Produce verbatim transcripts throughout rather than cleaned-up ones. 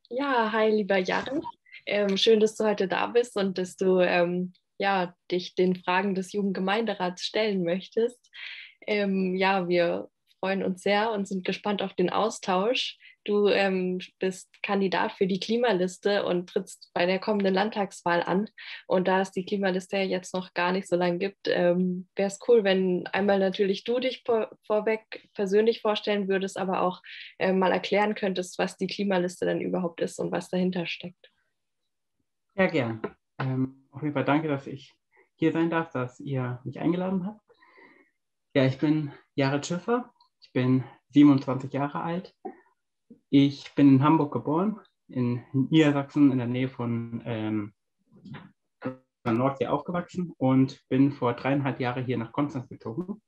Ja, hi, lieber Jan. Ähm, schön, dass du heute da bist und dass du ähm, ja, dich den Fragen des Jugendgemeinderats stellen möchtest. Ähm, ja, wir freuen uns sehr und sind gespannt auf den Austausch. Du ähm, bist Kandidat für die Klimaliste und trittst bei der kommenden Landtagswahl an. Und da es die Klimaliste ja jetzt noch gar nicht so lange gibt, ähm, wäre es cool, wenn einmal natürlich du dich vor, vorweg persönlich vorstellen würdest, aber auch äh, mal erklären könntest, was die Klimaliste denn überhaupt ist und was dahinter steckt. Ja, gern. Ähm, auf jeden Fall danke, dass ich hier sein darf, dass ihr mich eingeladen habt. Ja, ich bin Jared Schiffer. Ich bin siebenundzwanzig Jahre alt. Ich bin in Hamburg geboren, in Niedersachsen in der Nähe von ähm, der Nordsee aufgewachsen und bin vor dreieinhalb Jahren hier nach Konstanz gezogen,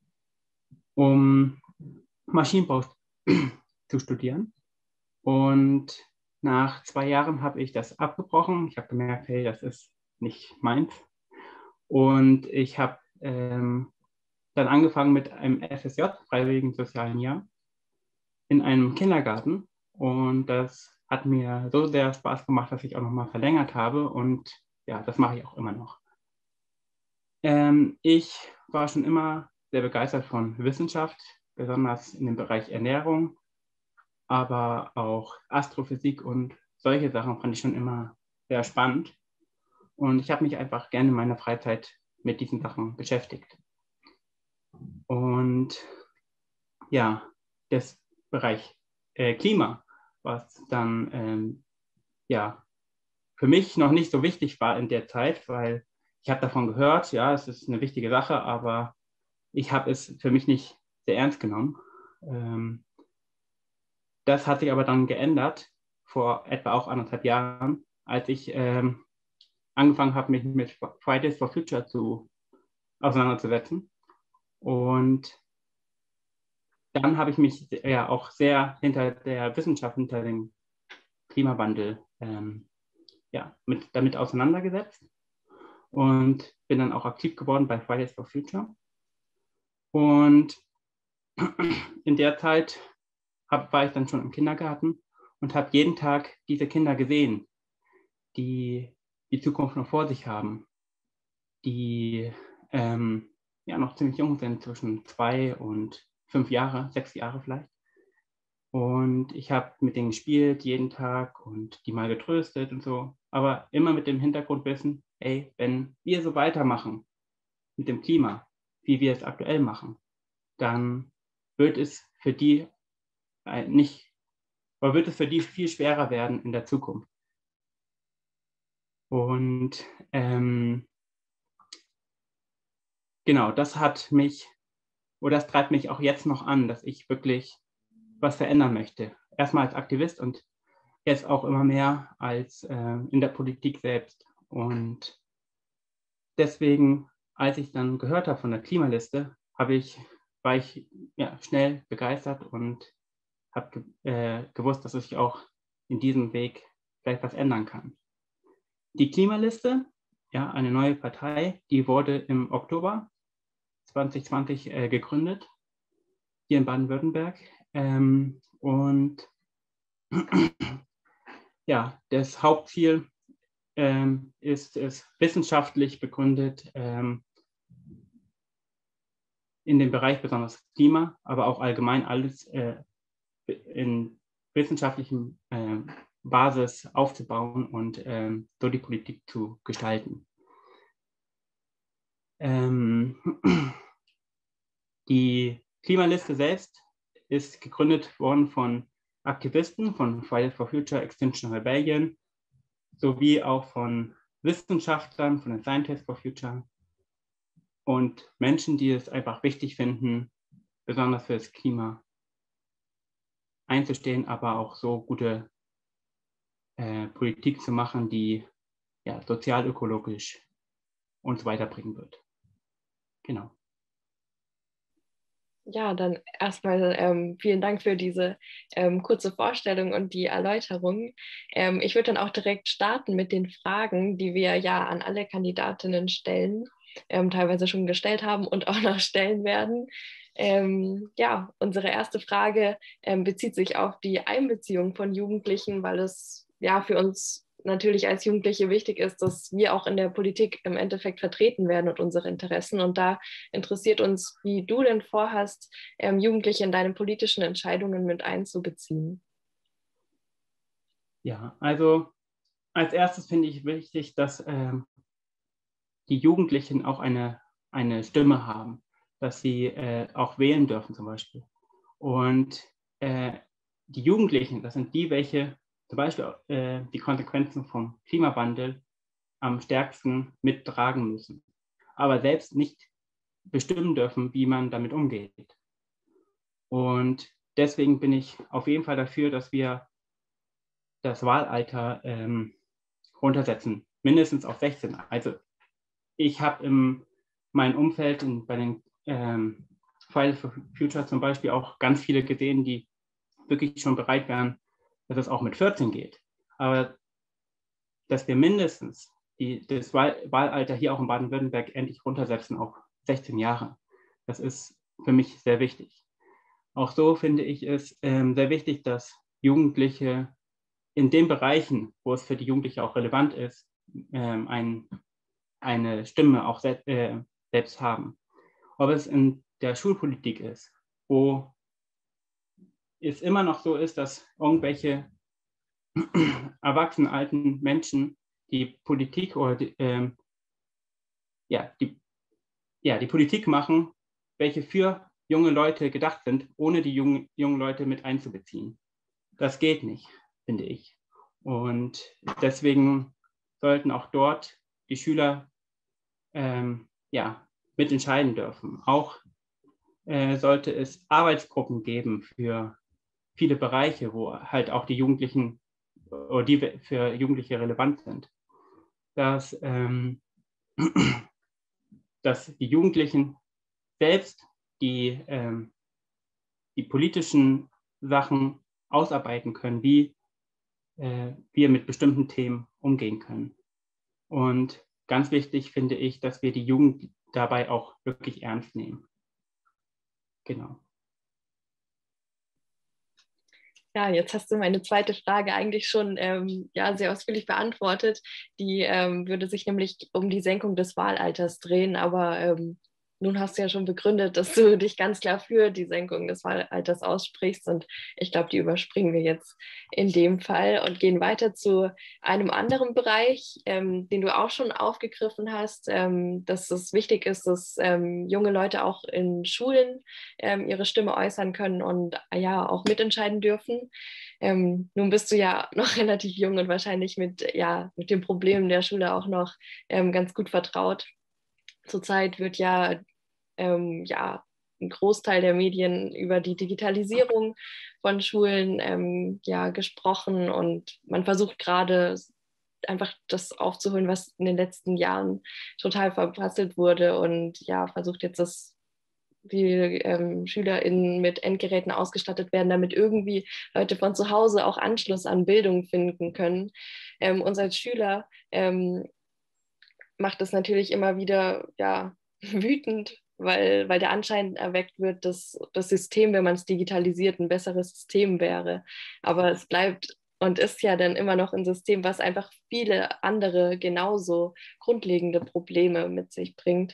um Maschinenbau zu studieren. Und nach zwei Jahren habe ich das abgebrochen. Ich habe gemerkt, hey, das ist nicht meins. Und ich habe ähm, dann angefangen mit einem F S J, Freiwilligen Sozialen Jahr, in einem Kindergarten. Und das hat mir so sehr Spaß gemacht, dass ich auch nochmal verlängert habe. Und ja, das mache ich auch immer noch. Ähm, ich war schon immer sehr begeistert von Wissenschaft, besonders in dem Bereich Ernährung, aber auch Astrophysik und solche Sachen fand ich schon immer sehr spannend. Und ich habe mich einfach gerne in meiner Freizeit mit diesen Sachen beschäftigt. Und ja, das Bereich äh, Klima, was dann ähm, ja für mich noch nicht so wichtig war in der Zeit, weil ich habe davon gehört, ja, es ist eine wichtige Sache, aber ich habe es für mich nicht sehr ernst genommen. Ähm, das hat sich aber dann geändert vor etwa auch anderthalb Jahren, als ich ähm, angefangen habe, mich mit Fridays for Future zu auseinanderzusetzen. Und dann habe ich mich ja auch sehr hinter der Wissenschaft, hinter dem Klimawandel ähm, ja, mit, damit auseinandergesetzt und bin dann auch aktiv geworden bei Fridays for Future. Und in der Zeit hab, war ich dann schon im Kindergarten und habe jeden Tag diese Kinder gesehen, die die Zukunft noch vor sich haben, die ähm, ja noch ziemlich jung sind, zwischen zwei und fünf Jahre, sechs Jahre vielleicht. Und ich habe mit denen gespielt jeden Tag und die mal getröstet und so. Aber immer mit dem Hintergrundwissen, ey, wenn wir so weitermachen mit dem Klima, wie wir es aktuell machen, dann wird es für die nicht, oder wird es für die viel schwerer werden in der Zukunft. Und ähm, genau, das hat mich, oder das treibt mich auch jetzt noch an, dass ich wirklich was verändern möchte. Erstmal als Aktivist und jetzt auch immer mehr als äh, in der Politik selbst. Und deswegen, als ich dann gehört habe von der Klimaliste, habe ich, war ich ja, schnell begeistert und habe äh, gewusst, dass ich auch in diesem Weg vielleicht was ändern kann. Die Klimaliste, ja, eine neue Partei, die wurde im Oktober zwanzig zwanzig äh, gegründet, hier in Baden-Württemberg. Ähm, und ja, das Hauptziel ähm, ist es wissenschaftlich begründet, ähm, in dem Bereich besonders Klima, aber auch allgemein alles äh, in wissenschaftlichem äh, Basis aufzubauen und ähm, so die Politik zu gestalten. Ähm, die Klimaliste selbst ist gegründet worden von Aktivisten von Fridays for Future, Extinction Rebellion sowie auch von Wissenschaftlern, von den Scientists for Future und Menschen, die es einfach wichtig finden, besonders für das Klima einzustehen, aber auch so gute äh, Politik zu machen, die ja, sozial-ökologisch uns weiterbringen wird. Genau. Ja, dann erstmal ähm, vielen Dank für diese ähm, kurze Vorstellung und die Erläuterung. Ähm, ich würde dann auch direkt starten mit den Fragen, die wir ja an alle Kandidatinnen stellen. ähm, teilweise schon gestellt haben und auch noch stellen werden. Ähm, ja, unsere erste Frage ähm, bezieht sich auf die Einbeziehung von Jugendlichen, weil es ja für uns natürlich als Jugendliche wichtig ist, dass wir auch in der Politik im Endeffekt vertreten werden und unsere Interessen. Und da interessiert uns, wie du denn vorhast, ähm, Jugendliche in deine politischen Entscheidungen mit einzubeziehen. Ja, also als erstes finde ich wichtig, dass ähm, die Jugendlichen auch eine, eine Stimme haben, dass sie äh, auch wählen dürfen zum Beispiel. Und äh, die Jugendlichen, das sind die, welche zum Beispiel äh, die Konsequenzen vom Klimawandel am stärksten mittragen müssen, aber selbst nicht bestimmen dürfen, wie man damit umgeht. Und deswegen bin ich auf jeden Fall dafür, dass wir das Wahlalter ähm, runtersetzen, mindestens auf sechzehn. Also ich habe in meinem Umfeld in, bei den ähm, Fridays for Future zum Beispiel auch ganz viele gesehen, die wirklich schon bereit wären, dass es auch mit vierzehn geht. Aber dass wir mindestens die, das Wahl, Wahlalter hier auch in Baden-Württemberg endlich runtersetzen auf sechzehn Jahre. Das ist für mich sehr wichtig. Auch so finde ich es ähm, sehr wichtig, dass Jugendliche in den Bereichen, wo es für die Jugendliche auch relevant ist, ähm, ein, eine Stimme auch se äh, selbst haben. Ob es in der Schulpolitik ist, wo es immer noch so ist, dass irgendwelche erwachsenen alten Menschen die Politik oder die, ähm, ja, die, ja, die Politik machen, welche für junge Leute gedacht sind, ohne die jungen, jungen Leute mit einzubeziehen. Das geht nicht, finde ich. Und deswegen sollten auch dort die Schüler ähm, ja, mitentscheiden dürfen. Auch äh, sollte es Arbeitsgruppen geben für viele Bereiche, wo halt auch die Jugendlichen oder die für Jugendliche relevant sind. Dass, ähm, dass die Jugendlichen selbst die, ähm, die politischen Sachen ausarbeiten können, wie äh, wir mit bestimmten Themen umgehen können. Und ganz wichtig finde ich, dass wir die Jugend dabei auch wirklich ernst nehmen. Genau. Ja, jetzt hast du meine zweite Frage eigentlich schon ähm, ja, sehr ausführlich beantwortet. Die ähm, würde sich nämlich um die Senkung des Wahlalters drehen, aber ähm, nun hast du ja schon begründet, dass du dich ganz klar für die Senkung des Wahlalters aussprichst und ich glaube, die überspringen wir jetzt in dem Fall und gehen weiter zu einem anderen Bereich, ähm, den du auch schon aufgegriffen hast, ähm, dass es wichtig ist, dass ähm, junge Leute auch in Schulen ähm, ihre Stimme äußern können und ja auch mitentscheiden dürfen. Ähm, nun bist du ja noch relativ jung und wahrscheinlich mit, ja, mit den Problemen der Schule auch noch ähm, ganz gut vertraut. Zurzeit wird ja, ähm, ja ein Großteil der Medien über die Digitalisierung von Schulen ähm, ja, gesprochen und man versucht gerade einfach das aufzuholen, was in den letzten Jahren total verpasselt wurde und ja, versucht jetzt das die ähm, SchülerInnen mit Endgeräten ausgestattet werden, damit irgendwie Leute von zu Hause auch Anschluss an Bildung finden können. Ähm, uns als Schüler ähm, macht es natürlich immer wieder ja, wütend, weil, weil der Anschein erweckt wird, dass das System, wenn man es digitalisiert, ein besseres System wäre. Aber es bleibt und ist ja dann immer noch ein System, was einfach viele andere genauso grundlegende Probleme mit sich bringt.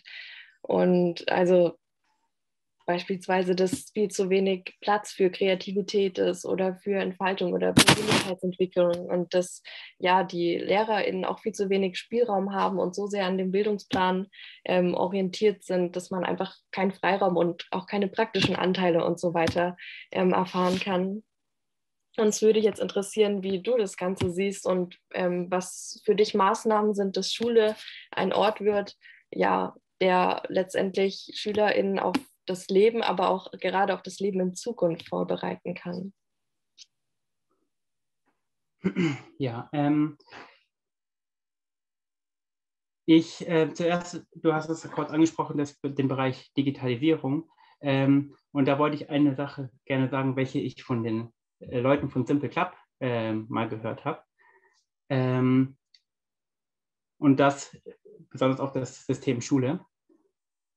Und also beispielsweise, dass viel zu wenig Platz für Kreativität ist oder für Entfaltung oder Persönlichkeitsentwicklung und dass ja die LehrerInnen auch viel zu wenig Spielraum haben und so sehr an dem Bildungsplan ähm, orientiert sind, dass man einfach keinen Freiraum und auch keine praktischen Anteile und so weiter ähm, erfahren kann. Uns würde jetzt interessieren, wie du das Ganze siehst und ähm, was für dich Maßnahmen sind, dass Schule ein Ort wird, ja, der letztendlich SchülerInnen auf das Leben, aber auch gerade auf das Leben in Zukunft vorbereiten kann. Ja, ähm, ich äh, zuerst, du hast es kurz angesprochen, das, den Bereich Digitalisierung. Ähm, und da wollte ich eine Sache gerne sagen, welche ich von den äh, Leuten von Simple Club äh, mal gehört habe. Ähm, und das besonders auf das System Schule.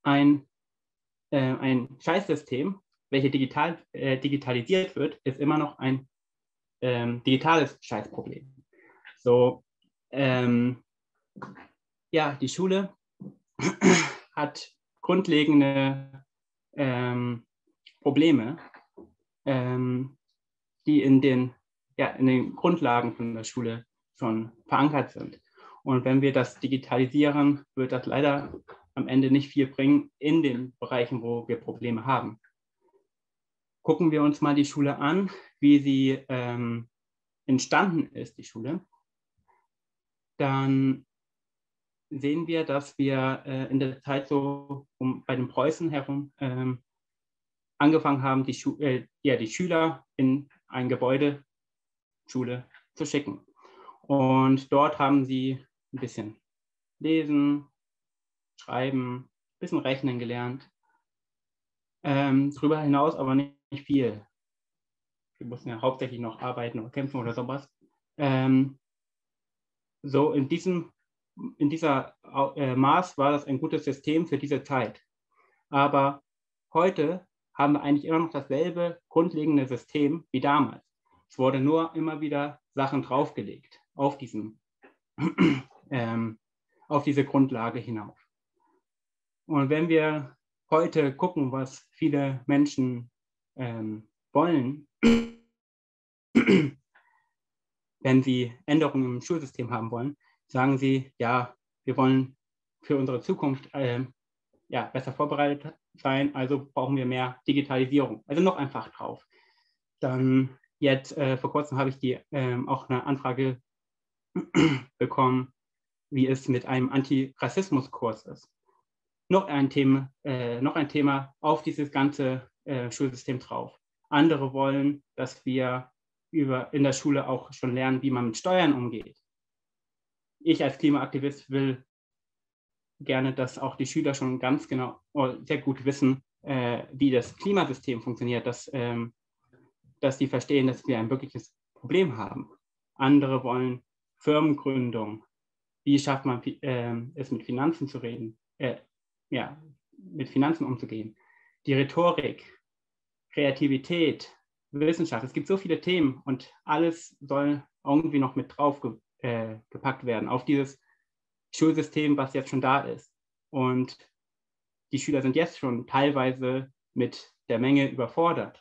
ein, äh, ein Scheißsystem, welches digital, äh, digitalisiert wird, ist immer noch ein ähm, digitales Scheißproblem. So, ähm, ja, die Schule hat grundlegende ähm, Probleme, ähm, die in den, ja, in den Grundlagen von der Schule schon verankert sind. Und wenn wir das digitalisieren, wird das leider am Ende nicht viel bringen in den Bereichen, wo wir Probleme haben. Gucken wir uns mal die Schule an, wie sie ähm, entstanden ist, die Schule, dann sehen wir, dass wir äh, in der Zeit so um, bei den Preußen herum ähm, angefangen haben, die, Schu äh, ja, die Schüler in ein Gebäude, Schule, zu schicken. Und dort haben sie ein bisschen lesen, schreiben, ein bisschen rechnen gelernt. Ähm, darüber hinaus aber nicht, nicht viel. Wir mussten ja hauptsächlich noch arbeiten oder kämpfen oder sowas. Ähm, so in diesem in dieser äh, Maß war das ein gutes System für diese Zeit. Aber heute haben wir eigentlich immer noch dasselbe grundlegende System wie damals. Es wurde nur immer wieder Sachen draufgelegt auf, diesen, ähm, auf diese Grundlage hinauf. Und wenn wir heute gucken, was viele Menschen ähm, wollen, wenn sie Änderungen im Schulsystem haben wollen, sagen sie, ja, wir wollen für unsere Zukunft äh, ja, besser vorbereitet sein, also brauchen wir mehr Digitalisierung, also noch ein Fach drauf. Dann jetzt äh, vor kurzem habe ich die, ähm, auch eine Anfrage bekommen, wie es mit einem Antirassismuskurs ist. Noch ein Thema, äh, noch ein Thema auf dieses ganze äh, Schulsystem drauf. Andere wollen, dass wir über, in der Schule auch schon lernen, wie man mit Steuern umgeht. Ich als Klimaaktivist will gerne, dass auch die Schüler schon ganz genau, sehr gut wissen, äh, wie das Klimasystem funktioniert, dass, ähm, dass die verstehen, dass wir ein wirkliches Problem haben. Andere wollen Firmengründung. Wie schafft man äh, es, mit Finanzen zu reden, äh, ja, mit Finanzen umzugehen? Die Rhetorik, Kreativität, Wissenschaft. Es gibt so viele Themen und alles soll irgendwie noch mit drauf ge äh, gepackt werden auf dieses Schulsystem, was jetzt schon da ist. Und die Schüler sind jetzt schon teilweise mit der Menge überfordert.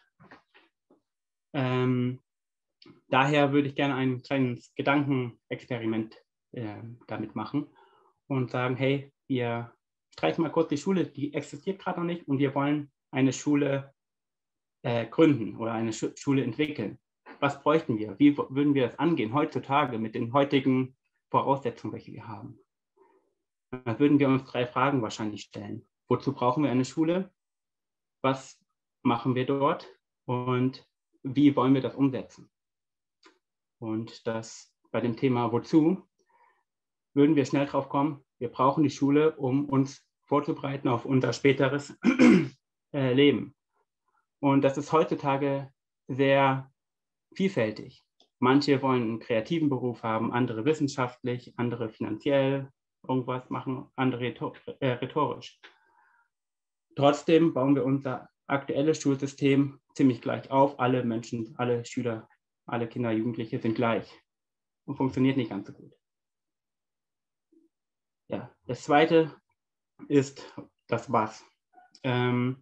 Ähm, daher würde ich gerne ein kleines Gedankenexperiment äh, damit machen und sagen, hey, wir streichen mal kurz die Schule, die existiert gerade noch nicht und wir wollen eine Schule äh, gründen oder eine Sch Schule entwickeln. Was bräuchten wir? Wie würden wir das angehen heutzutage mit den heutigen Voraussetzungen, welche wir haben? Dann würden wir uns drei Fragen wahrscheinlich stellen. Wozu brauchen wir eine Schule? Was machen wir dort? Und wie wollen wir das umsetzen? Und das bei dem Thema Wozu würden wir schnell drauf kommen, wir brauchen die Schule, um uns vorzubereiten auf unser späteres äh, Leben. Und das ist heutzutage sehr vielfältig. Manche wollen einen kreativen Beruf haben, andere wissenschaftlich, andere finanziell irgendwas machen, andere rhetorisch. Trotzdem bauen wir unser aktuelles Schulsystem ziemlich gleich auf. Alle Menschen, alle Schüler, alle Kinder, Jugendliche sind gleich und funktioniert nicht ganz so gut. Ja, das Zweite ist das Was. Ähm,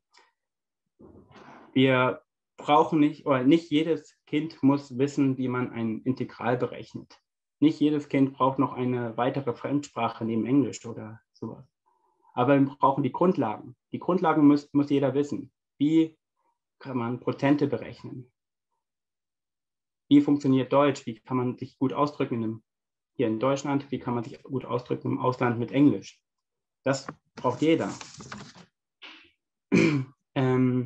wir brauchen nicht, oder nicht jedes Kind muss wissen, wie man ein Integral berechnet. Nicht jedes Kind braucht noch eine weitere Fremdsprache neben Englisch oder sowas. Aber wir brauchen die Grundlagen. Die Grundlagen muss, muss jeder wissen. Wie kann man Prozente berechnen? Wie funktioniert Deutsch? Wie kann man sich gut ausdrücken in einem, hier in Deutschland? Wie kann man sich gut ausdrücken im Ausland mit Englisch? Das braucht jeder. ähm,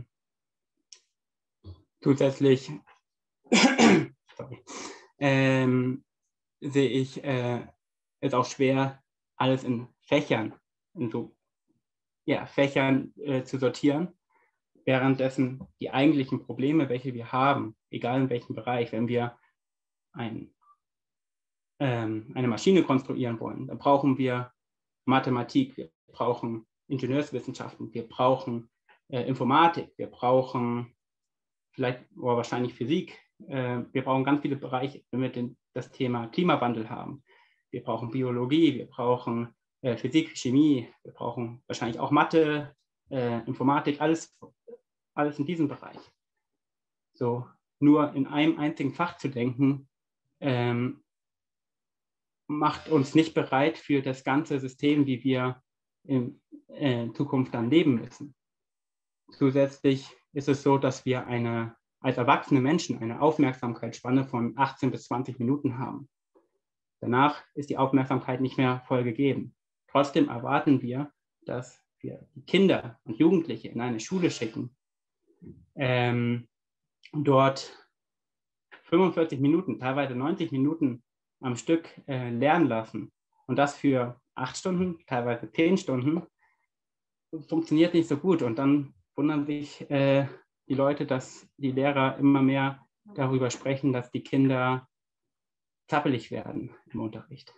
zusätzlich sorry, ähm, sehe ich äh, es auch schwer, alles in Fächern, in so ja, Fächern äh, zu sortieren, währenddessen die eigentlichen Probleme, welche wir haben, egal in welchem Bereich, wenn wir ein, ähm, eine Maschine konstruieren wollen, dann brauchen wir Mathematik, wir brauchen Ingenieurswissenschaften, wir brauchen äh, Informatik, wir brauchen vielleicht oder wahrscheinlich Physik, äh, wir brauchen ganz viele Bereiche, wenn wir den, das Thema Klimawandel haben. Wir brauchen Biologie, wir brauchen äh, Physik, Chemie, wir brauchen wahrscheinlich auch Mathe, äh, Informatik, alles, alles in diesem Bereich. So, nur in einem einzigen Fach zu denken, ähm, macht uns nicht bereit für das ganze System, wie wir in äh, Zukunft dann leben müssen. Zusätzlich ist es so, dass wir eine, als erwachsene Menschen eine Aufmerksamkeitsspanne von achtzehn bis zwanzig Minuten haben. Danach ist die Aufmerksamkeit nicht mehr voll gegeben. Trotzdem erwarten wir, dass wir die Kinder und Jugendliche in eine Schule schicken, ähm, dort fünfundvierzig Minuten, teilweise neunzig Minuten am Stück äh, lernen lassen. Und das für acht Stunden, teilweise zehn Stunden, funktioniert nicht so gut. Und dann wundern sich äh, die Leute, dass die Lehrer immer mehr darüber sprechen, dass die Kinder zappelig werden im Unterricht.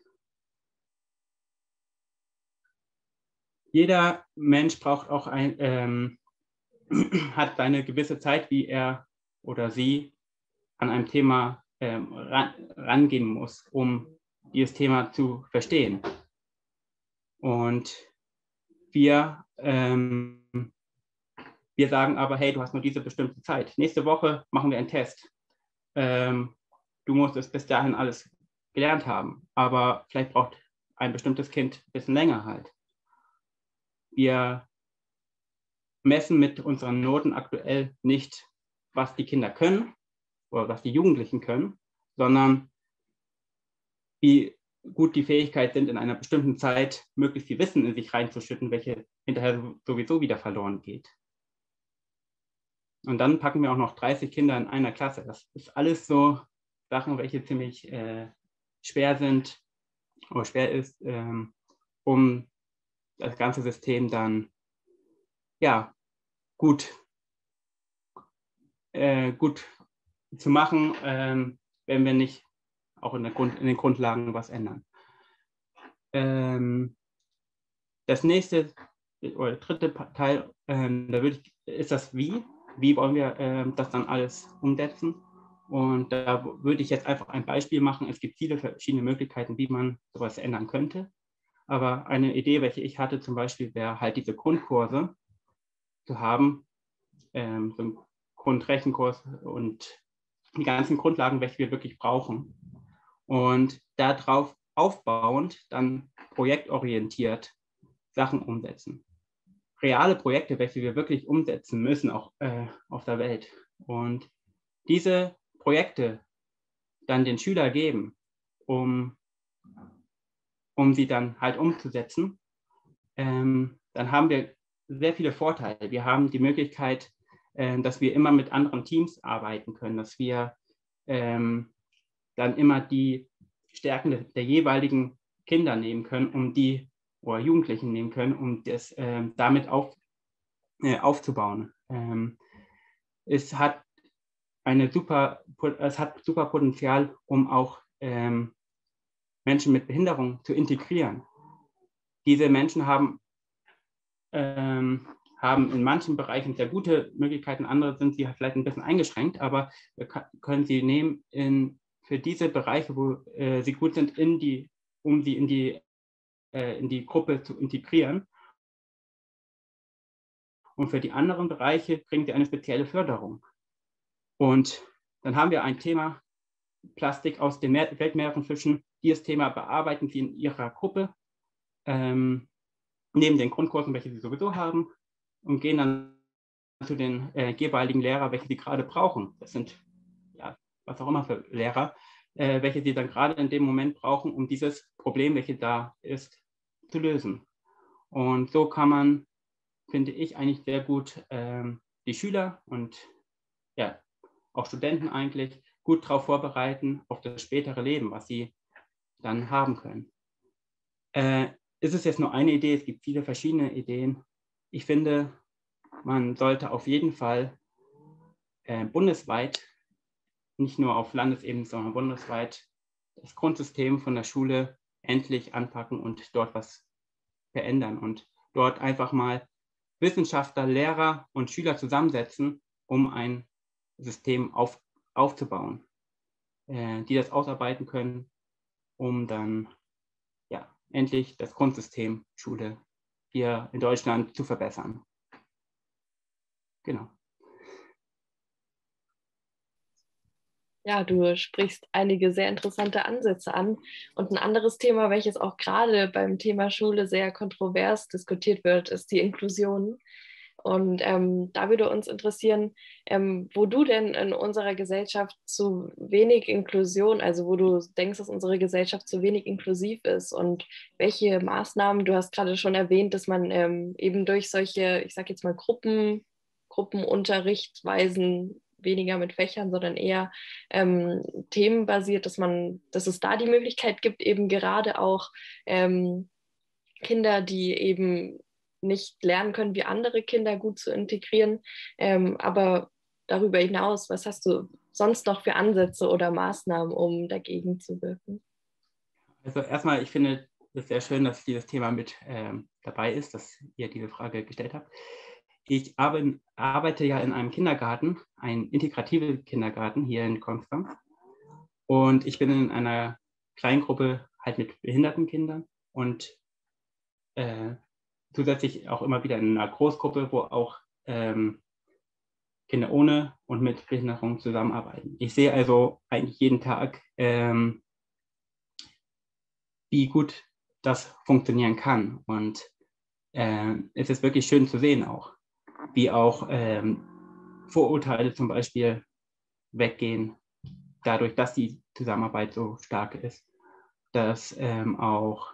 Jeder Mensch braucht auch ein, ähm, hat seine gewisse Zeit, wie er oder sie an einem Thema ähm, ran, rangehen muss, um dieses Thema zu verstehen. Und wir, ähm, wir sagen aber, hey, du hast nur diese bestimmte Zeit. Nächste Woche machen wir einen Test. Ähm, du musst es bis dahin alles gelernt haben, aber vielleicht braucht ein bestimmtes Kind ein bisschen länger halt. Wir messen mit unseren Noten aktuell nicht, was die Kinder können oder was die Jugendlichen können, sondern wie gut die Fähigkeit sind, in einer bestimmten Zeit möglichst viel Wissen in sich reinzuschütten, welche hinterher sowieso wieder verloren geht. Und dann packen wir auch noch dreißig Kinder in einer Klasse. Das ist alles so Sachen, welche ziemlich äh, schwer sind oder schwer ist, ähm, um das ganze System dann ja gut, äh, gut zu machen, ähm, wenn wir nicht auch in, der Grund, in den Grundlagen was ändern. Ähm, das nächste oder dritte Teil, ähm, da würde ich, ist das Wie. Wie wollen wir ähm, das dann alles umsetzen? Und da würde ich jetzt einfach ein Beispiel machen. Es gibt viele verschiedene Möglichkeiten, wie man sowas ändern könnte. Aber eine Idee, welche ich hatte zum Beispiel, wäre halt diese Grundkurse zu haben, ähm, so einen Grundrechenkurs und die ganzen Grundlagen, welche wir wirklich brauchen. Und darauf aufbauend dann projektorientiert Sachen umsetzen. Reale Projekte, welche wir wirklich umsetzen müssen, auch äh, auf der Welt. Und diese Projekte dann den Schüler geben, um, um sie dann halt umzusetzen, ähm, dann haben wir sehr viele Vorteile. Wir haben die Möglichkeit, äh, dass wir immer mit anderen Teams arbeiten können, dass wir ähm, dann immer die Stärken der, der jeweiligen Kinder nehmen können, um die oder Jugendlichen nehmen können, um das ähm, damit auf, äh, aufzubauen. Ähm, es hat eine super, es hat super Potenzial, um auch ähm, Menschen mit Behinderung zu integrieren. Diese Menschen haben, ähm, haben in manchen Bereichen sehr gute Möglichkeiten, andere sind sie vielleicht ein bisschen eingeschränkt, aber wir können sie nehmen in, für diese Bereiche, wo äh, sie gut sind, in die, um sie in die, äh, in die Gruppe zu integrieren. Und für die anderen Bereiche kriegen sie eine spezielle Förderung. Und dann haben wir ein Thema, Plastik aus den Meer, Weltmeeren fischen. Dieses Thema bearbeiten sie in ihrer Gruppe, ähm, neben den Grundkursen, welche sie sowieso haben, und gehen dann zu den äh, jeweiligen Lehrern, welche sie gerade brauchen. Das sind, ja, was auch immer für Lehrer, äh, welche sie dann gerade in dem Moment brauchen, um dieses Problem, welches da ist, zu lösen. Und so kann man, finde ich, eigentlich sehr gut ähm, die Schüler und ja, auch Studenten eigentlich gut darauf vorbereiten, auf das spätere Leben, was sie dann haben können. Äh, ist es jetzt nur eine Idee? Es gibt viele verschiedene Ideen. Ich finde, man sollte auf jeden Fall äh, bundesweit, nicht nur auf Landesebene, sondern bundesweit das Grundsystem von der Schule endlich anpacken und dort was verändern und dort einfach mal Wissenschaftler, Lehrer und Schüler zusammensetzen, um ein System auf, aufzubauen, äh, die das ausarbeiten können, um dann ja, endlich das Grundsystem Schule hier in Deutschland zu verbessern. Genau. Ja, du sprichst einige sehr interessante Ansätze an. Und ein anderes Thema, welches auch gerade beim Thema Schule sehr kontrovers diskutiert wird, ist die Inklusion. Und ähm, da würde uns interessieren, ähm, wo du denn in unserer Gesellschaft zu wenig Inklusion, also wo du denkst, dass unsere Gesellschaft zu wenig inklusiv ist und welche Maßnahmen, du hast gerade schon erwähnt, dass man ähm, eben durch solche, ich sage jetzt mal Gruppen, Gruppenunterrichtsweisen, weniger mit Fächern, sondern eher ähm, themenbasiert, dass man, dass es da die Möglichkeit gibt, eben gerade auch ähm, Kinder, die eben nicht lernen können, wie andere Kinder gut zu integrieren. Ähm, aber darüber hinaus, was hast du sonst noch für Ansätze oder Maßnahmen, um dagegen zu wirken? Also erstmal, ich finde es sehr schön, dass dieses Thema mit ähm, dabei ist, dass ihr diese Frage gestellt habt. Ich arbeite ja in einem Kindergarten, ein integrativer Kindergarten hier in Konstanz. Und ich bin in einer Kleingruppe halt mit behinderten Kindern und äh, zusätzlich auch immer wieder in einer Großgruppe, wo auch ähm, Kinder ohne und mit Behinderung zusammenarbeiten. Ich sehe also eigentlich jeden Tag, ähm, wie gut das funktionieren kann. Und äh, es ist wirklich schön zu sehen auch, wie auch ähm, Vorurteile zum Beispiel weggehen, dadurch, dass die Zusammenarbeit so stark ist, dass ähm, auch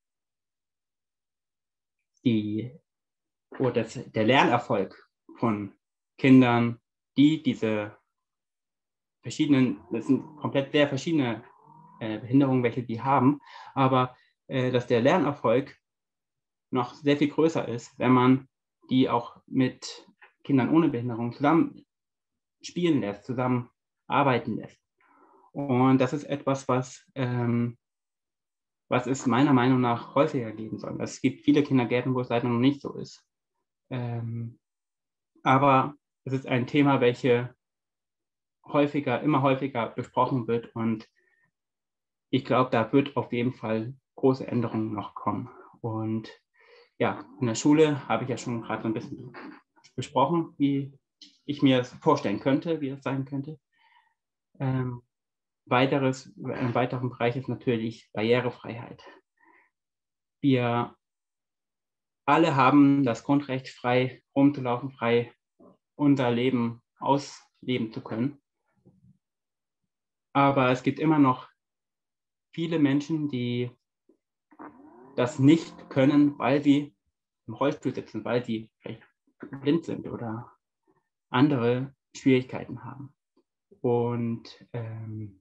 die, oder das, der Lernerfolg von Kindern, die diese verschiedenen, das sind komplett sehr verschiedene äh, Behinderungen, welche die haben, aber äh, dass der Lernerfolg noch sehr viel größer ist, wenn man die auch mit Kindern ohne Behinderung zusammen spielen lässt, zusammen arbeiten lässt. Und das ist etwas, was, ähm, was es meiner Meinung nach häufiger geben soll. Es gibt viele Kindergärten, wo es leider noch nicht so ist. Ähm, aber es ist ein Thema, welches häufiger, immer häufiger besprochen wird. Und ich glaube, da wird auf jeden Fall große Änderungen noch kommen. Und ja, in der Schule habe ich ja schon gerade so ein bisschen besprochen, wie ich mir das vorstellen könnte, wie das sein könnte. Ähm, weiteres, ein weiterer Bereich ist natürlich Barrierefreiheit. Wir alle haben das Grundrecht, frei rumzulaufen, frei unser Leben ausleben zu können. Aber es gibt immer noch viele Menschen, die das nicht können, weil sie im Rollstuhl sitzen, weil sie vielleicht blind sind oder andere Schwierigkeiten haben. Und ähm,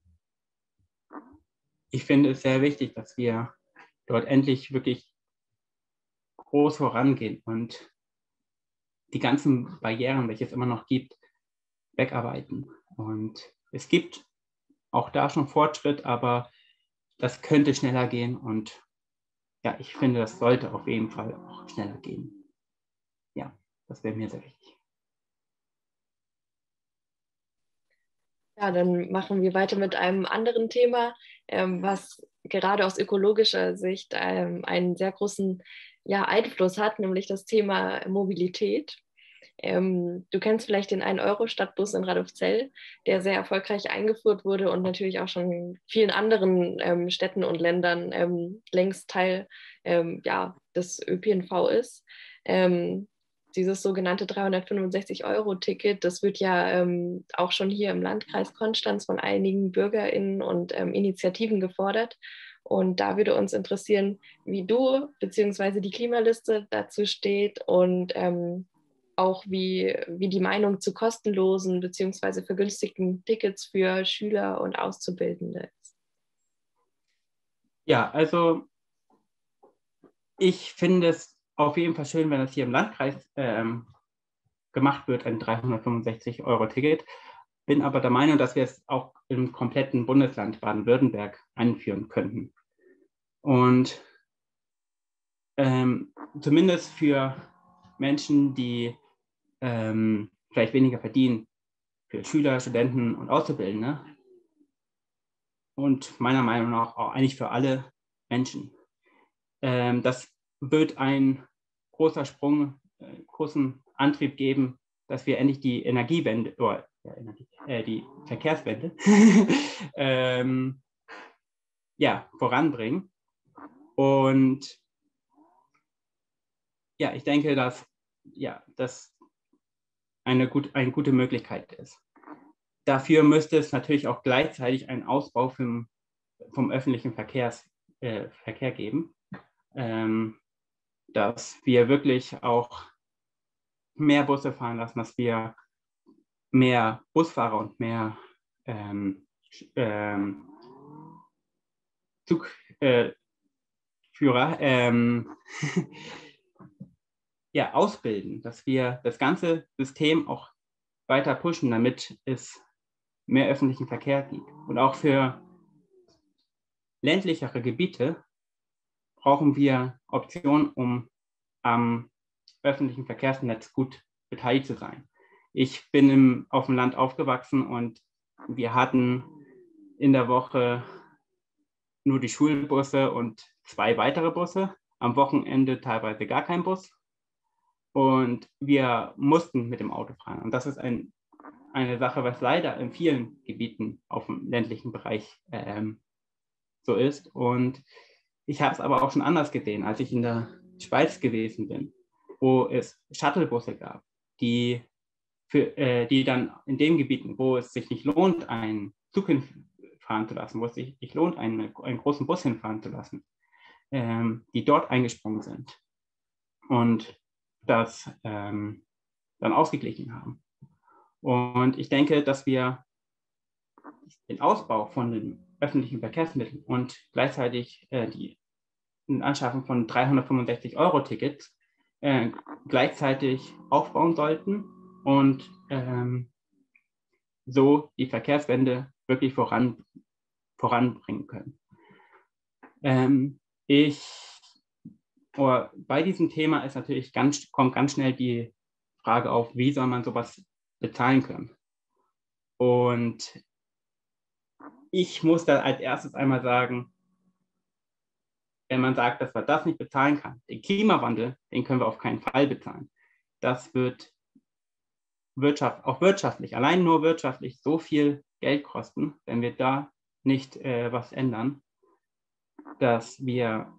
ich finde es sehr wichtig, dass wir dort endlich wirklich groß vorangehen und die ganzen Barrieren, welche es immer noch gibt, wegarbeiten. Und es gibt auch da schon Fortschritt, aber das könnte schneller gehen und ja, ich finde, das sollte auf jeden Fall auch schneller gehen. Ja, das wäre mir sehr wichtig. Ja, dann machen wir weiter mit einem anderen Thema, ähm, was gerade aus ökologischer Sicht ähm, einen sehr großen ja, Einfluss hat, nämlich das Thema Mobilität. Ähm, du kennst vielleicht den ein-Euro-Stadtbus in Radolfzell, der sehr erfolgreich eingeführt wurde und natürlich auch schon in vielen anderen ähm, Städten und Ländern ähm, längst Teil ähm, ja, des Ö P N V ist. Ähm, dieses sogenannte dreihundertfünfundsechzig-Euro-Ticket, das wird ja ähm, auch schon hier im Landkreis Konstanz von einigen BürgerInnen und ähm, Initiativen gefordert. Und da würde uns interessieren, wie du bzw. die Klimaliste dazu steht und ähm, auch wie, wie die Meinung zu kostenlosen bzw. vergünstigten Tickets für Schüler und Auszubildende ist. Ja, also ich finde es auf jeden Fall schön, wenn das hier im Landkreis ähm, gemacht wird, ein dreihundertfünfundsechzig-Euro-Ticket. Bin aber der Meinung, dass wir es auch im kompletten Bundesland Baden-Württemberg einführen könnten. Und ähm, zumindest für Menschen, die ähm, vielleicht weniger verdienen, für Schüler, Studenten und Auszubildende und meiner Meinung nach auch eigentlich für alle Menschen. Ähm, das wird ein großer Sprung, äh, großen Antrieb geben, dass wir endlich die Energiewende, oder ja, Energie, äh, die Verkehrswende ähm, ja, voranbringen. Und ja, ich denke, dass ja, das eine, gut, eine gute Möglichkeit ist. Dafür müsste es natürlich auch gleichzeitig einen Ausbau vom, vom öffentlichen Verkehrs, äh, Verkehr geben, ähm, dass wir wirklich auch mehr Busse fahren lassen, dass wir mehr Busfahrer und mehr ähm, ähm, Zugführer äh, ähm, ja, ausbilden, dass wir das ganze System auch weiter pushen, damit es mehr öffentlichen Verkehr gibt. Und auch für ländlichere Gebiete brauchen wir Optionen, um am öffentlichen Verkehrsnetz gut beteiligt zu sein. Ich bin im, auf dem Land aufgewachsen und wir hatten in der Woche nur die Schulbusse und zwei weitere Busse, am Wochenende teilweise gar kein Bus. Und wir mussten mit dem Auto fahren. Und das ist ein, eine Sache, was leider in vielen Gebieten auf dem ländlichen Bereich ähm, so ist. Und ich habe es aber auch schon anders gesehen, als ich in der Schweiz gewesen bin, wo es Shuttlebusse gab, die, für, äh, die dann in den Gebieten, wo es sich nicht lohnt, einen Zug hinfahren zu lassen, wo es sich nicht lohnt, einen, einen großen Bus hinfahren zu lassen, ähm, die dort eingesprungen sind und das ähm, dann ausgeglichen haben. Und ich denke, dass wir den Ausbau von den öffentlichen Verkehrsmitteln und gleichzeitig äh, die Anschaffung von dreihundertfünfundsechzig Euro Tickets äh, gleichzeitig aufbauen sollten und ähm, so die Verkehrswende wirklich voran, voranbringen können. Ähm, ich, oder bei diesem Thema ist natürlich ganz, kommt ganz schnell die Frage auf, wie soll man sowas bezahlen können? Und ich muss da als erstes einmal sagen, wenn man sagt, dass man das nicht bezahlen kann, den Klimawandel, den können wir auf keinen Fall bezahlen. Das wird Wirtschaft, auch wirtschaftlich, allein nur wirtschaftlich so viel Geld kosten, wenn wir da nicht äh, was ändern, dass wir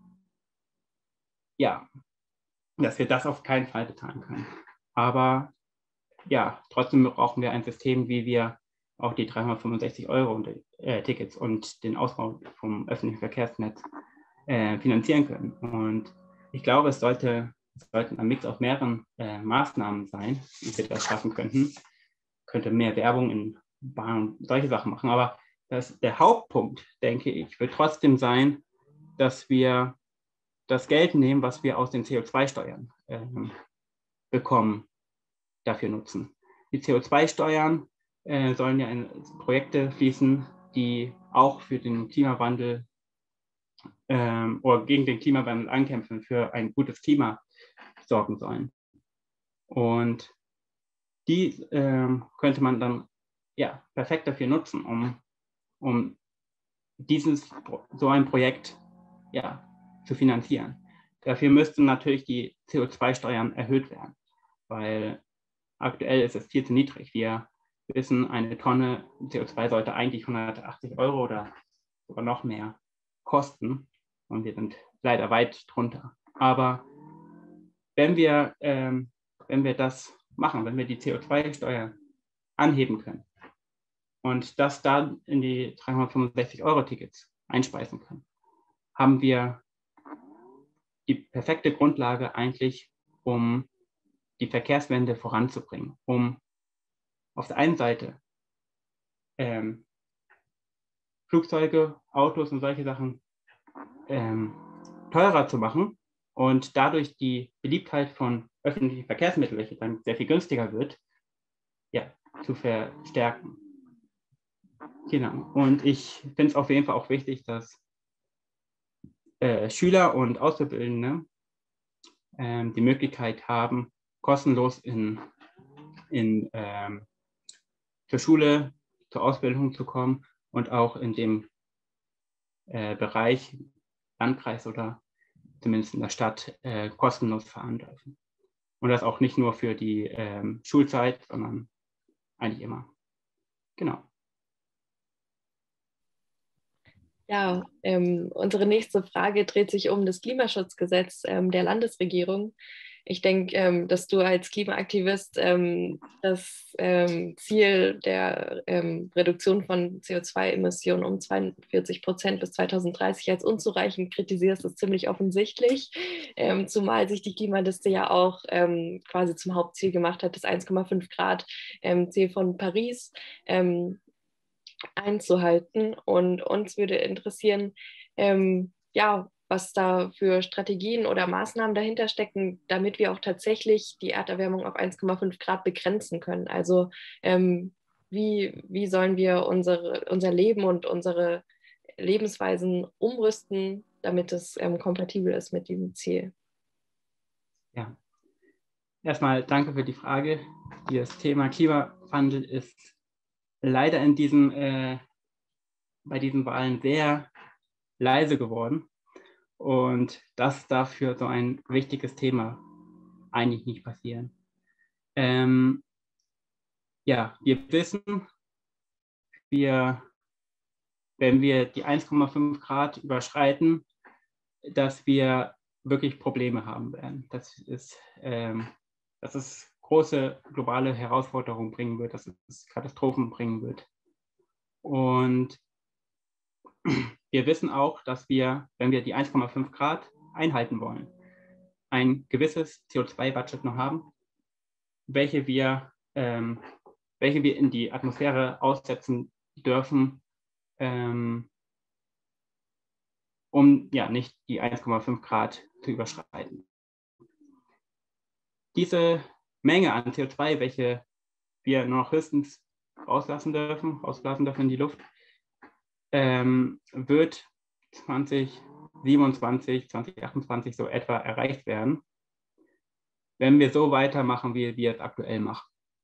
ja, dass wir das auf keinen Fall bezahlen können. Aber ja, trotzdem brauchen wir ein System, wie wir auch die dreihundertfünfundsechzig Euro und, äh, Tickets und den Ausbau vom öffentlichen Verkehrsnetz äh, finanzieren können. Und ich glaube, es sollte, es sollten ein Mix aus mehreren äh, Maßnahmen sein, wie wir das schaffen könnten. Könnte mehr Werbung in Bahn und solche Sachen machen. Aber das, der Hauptpunkt, denke ich, wird trotzdem sein, dass wir das Geld nehmen, was wir aus den C O zwei Steuern äh, bekommen, dafür nutzen. Die C O zwei Steuern äh, sollen ja in Projekte fließen, die auch für den Klimawandel ähm, oder gegen den Klimawandel ankämpfen, für ein gutes Klima sorgen sollen. Und die ähm, könnte man dann ja, perfekt dafür nutzen, um, um dieses, so ein Projekt ja, zu finanzieren. Dafür müssten natürlich die C O zwei Steuern erhöht werden, weil aktuell ist es viel zu niedrig. Wir wissen, eine Tonne C O zwei sollte eigentlich hundertachtzig Euro oder sogar noch mehr kosten und wir sind leider weit drunter. Aber wenn wir, ähm, wenn wir das machen, wenn wir die C O zwei Steuer anheben können und das dann in die dreihundertfünfundsechzig Euro Tickets einspeisen können, haben wir die perfekte Grundlage eigentlich, um die Verkehrswende voranzubringen, um auf der einen Seite ähm, Flugzeuge, Autos und solche Sachen ähm, teurer zu machen und dadurch die Beliebtheit von öffentlichen Verkehrsmitteln, welche dann sehr viel günstiger wird, ja, zu verstärken. Genau. Und ich finde es auf jeden Fall auch wichtig, dass äh, Schüler und Auszubildende äh, die Möglichkeit haben, kostenlos in, in, ähm, zur Schule, zur Ausbildung zu kommen und auch in dem äh, Bereich, Landkreis oder zumindest in der Stadt, äh, kostenlos fahren dürfen. Und das auch nicht nur für die ähm, Schulzeit, sondern eigentlich immer. Genau. Ja, ähm, unsere nächste Frage dreht sich um das Klimaschutzgesetz ähm, der Landesregierung. Ich denke, ähm, dass du als Klimaaktivist ähm, das ähm, Ziel der ähm, Reduktion von C O zwei Emissionen um zweiundvierzig Prozent bis zweitausenddreißig als unzureichend kritisierst, ist ziemlich offensichtlich, ähm, zumal sich die Klimaliste ja auch ähm, quasi zum Hauptziel gemacht hat, das eins Komma fünf Grad ähm, Ziel von Paris ähm, einzuhalten. Und uns würde interessieren, ähm, ja, was da für Strategien oder Maßnahmen dahinter stecken, damit wir auch tatsächlich die Erderwärmung auf eins Komma fünf Grad begrenzen können. Also ähm, wie, wie sollen wir unsere, unser Leben und unsere Lebensweisen umrüsten, damit es ähm, kompatibel ist mit diesem Ziel? Ja, erstmal danke für die Frage. Das Thema Klimawandel ist leider in diesem, äh, bei diesen Wahlen sehr leise geworden. Und das darf für so ein wichtiges Thema eigentlich nicht passieren. Ähm, ja, wir wissen, wir, wenn wir die eins Komma fünf Grad überschreiten, dass wir wirklich Probleme haben werden. Das ist, ähm, dass es große globale Herausforderungen bringen wird, dass es Katastrophen bringen wird. Und wir wissen auch, dass wir, wenn wir die eins Komma fünf Grad einhalten wollen, ein gewisses C O zwei Budget noch haben, welche wir, ähm, welche wir in die Atmosphäre aussetzen dürfen, ähm, um ja nicht die eins Komma fünf Grad zu überschreiten. Diese Menge an C O zwei, welche wir nur noch höchstens rauslassen dürfen, rauslassen dürfen in die Luft, ähm, wird zwanzig siebenundzwanzig, zwanzig achtundzwanzig so etwa erreicht werden, wenn wir so weitermachen, wie wir es aktuell machen.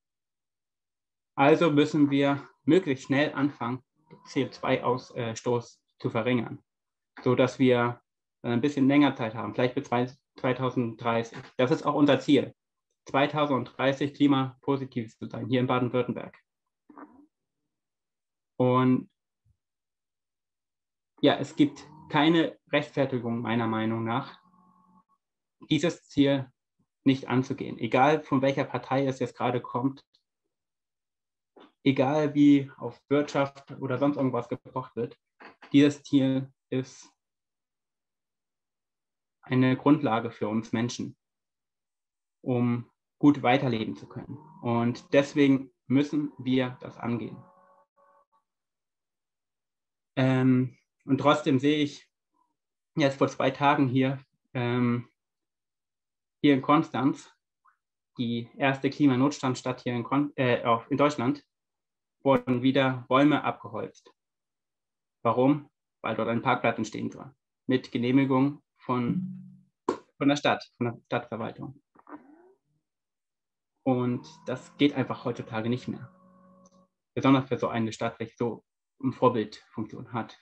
Also müssen wir möglichst schnell anfangen, C O zwei Ausstoß zu verringern, sodass wir ein bisschen länger Zeit haben, vielleicht bis zweitausenddreißig. Das ist auch unser Ziel, zweitausenddreißig klimapositiv zu sein, hier in Baden-Württemberg. Und ja, es gibt keine Rechtfertigung meiner Meinung nach, dieses Ziel nicht anzugehen, egal von welcher Partei es jetzt gerade kommt, egal wie auf Wirtschaft oder sonst irgendwas gepocht wird. Dieses Ziel ist eine Grundlage für uns Menschen, um gut weiterleben zu können. Und deswegen müssen wir das angehen. Ähm, und trotzdem sehe ich jetzt vor zwei Tagen hier, ähm, hier in Konstanz, die erste Klimanotstandstadt hier in, Kon äh, auch in Deutschland, wurden wieder Bäume abgeholzt. Warum? Weil dort ein Parkplatz entstehen soll, mit Genehmigung von, von der Stadt, von der Stadtverwaltung. Und das geht einfach heutzutage nicht mehr. Besonders für so eine Stadt, welche so eine Vorbildfunktion hat.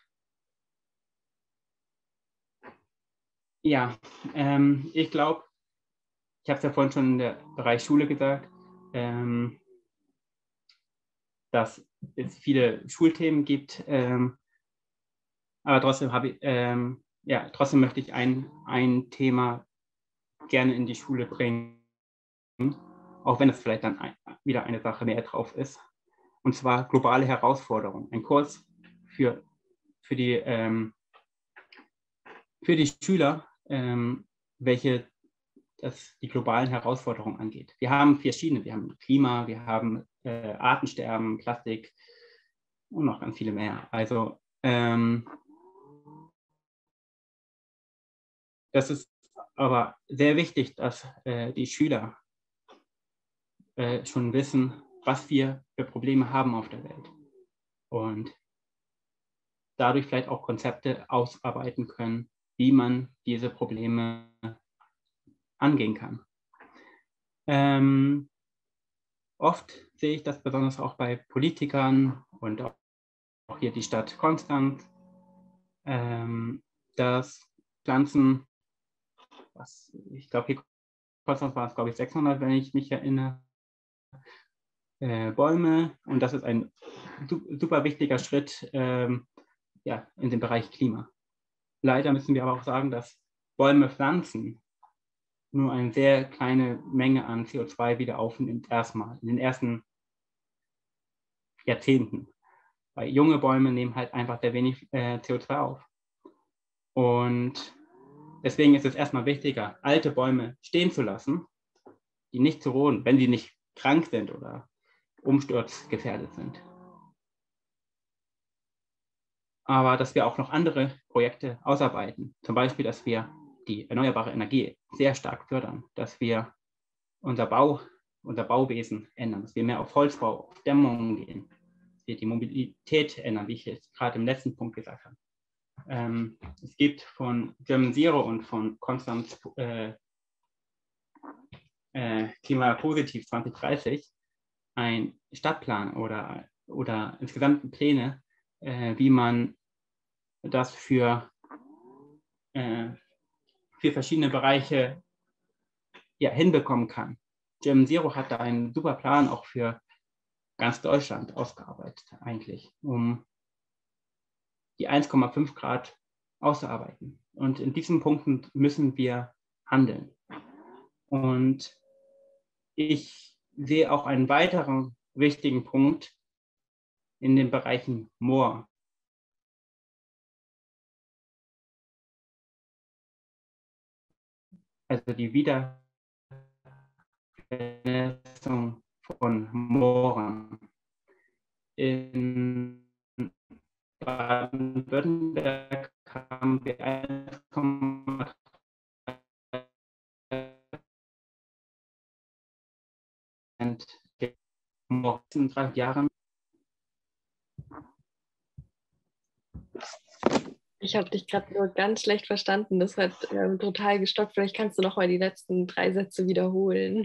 Ja, ähm, ich glaube, ich habe es ja vorhin schon im Bereich Schule gesagt, ähm, dass es viele Schulthemen gibt, ähm, aber trotzdem habe ich, ähm, ja, trotzdem möchte ich ein, ein Thema gerne in die Schule bringen, auch wenn es vielleicht dann ein, wieder eine Sache mehr drauf ist, und zwar globale Herausforderungen. Ein Kurs für, für, die, ähm, für die Schüler, ähm, welche das die globalen Herausforderungen angeht. Wir haben verschiedene, wir haben Klima, wir haben äh, Artensterben, Plastik und noch ganz viele mehr. Also ähm, das ist aber sehr wichtig, dass äh, die Schüler äh, schon wissen, was wir für Probleme haben auf der Welt und dadurch vielleicht auch Konzepte ausarbeiten können, wie man diese Probleme angehen kann. Ähm, oft sehe ich das besonders auch bei Politikern und auch hier die Stadt Konstanz, ähm, dass Pflanzen, was, ich glaube, hier Konstanz war es, glaube ich, sechshundert, wenn ich mich erinnere, äh, Bäume, und das ist ein super wichtiger Schritt ähm, ja, in dem Bereich Klima. Leider müssen wir aber auch sagen, dass Bäume pflanzen nur eine sehr kleine Menge an C O zwei wieder aufnimmt, erstmal in den ersten Jahrzehnten. Weil junge Bäume nehmen halt einfach sehr wenig äh, C O zwei auf. Und deswegen ist es erstmal wichtiger, alte Bäume stehen zu lassen, die nicht zu roden, wenn sie nicht krank sind oder umsturzgefährdet sind. Aber dass wir auch noch andere Projekte ausarbeiten. Zum Beispiel, dass wir die erneuerbare Energie sehr stark fördern, dass wir unser, Bau, unser Bauwesen ändern, dass wir mehr auf Holzbau, auf Dämmungen gehen, dass wir die Mobilität ändern, wie ich jetzt gerade im letzten Punkt gesagt habe. Ähm, es gibt von German Zero und von Konstanz äh, äh, Klima Positiv zwanzig dreißig ein Stadtplan oder, oder insgesamt Pläne, äh, wie man das für, äh, für verschiedene Bereiche ja, hinbekommen kann. German Zero hat da einen super Plan auch für ganz Deutschland ausgearbeitet, eigentlich, um die eins Komma fünf Grad auszuarbeiten. Und in diesen Punkten müssen wir handeln. Und ich sehe auch einen weiteren wichtigen Punkt in den Bereichen Moor. Also die Wiedervernetzung von Mooren. In Baden-Württemberg haben wir eins Komma in drei Jahren. Ich habe dich gerade nur ganz schlecht verstanden. Das hat ähm, total gestockt. Vielleicht kannst du noch mal die letzten drei Sätze wiederholen.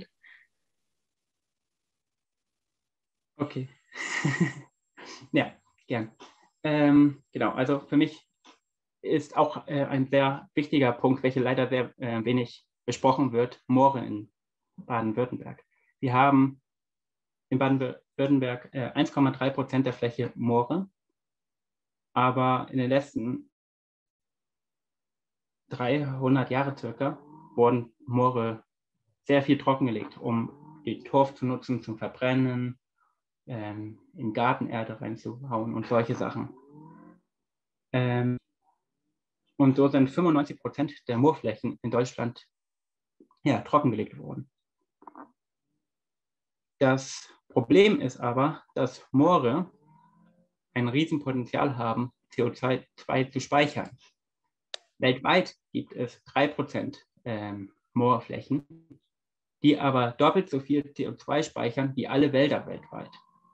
Okay. Ja, gern. Ähm, genau, also für mich ist auch äh, ein sehr wichtiger Punkt, welcher leider sehr äh, wenig besprochen wird, Moore in Baden-Württemberg. Wir haben in Baden-Württemberg äh, eins Komma drei Prozent der Fläche Moore, aber in den letzten dreihundert Jahren circa wurden Moore sehr viel trockengelegt, um den Torf zu nutzen, zum Verbrennen, ähm, in Gartenerde reinzuhauen und solche Sachen. Ähm, und so sind fünfundneunzig Prozent der Moorflächen in Deutschland ja, trockengelegt worden. Das Problem ist aber, dass Moore ein Riesenpotenzial haben, C O zwei zu speichern. Weltweit gibt es drei Prozent ähm, Moorflächen, die aber doppelt so viel C O zwei speichern wie alle Wälder weltweit.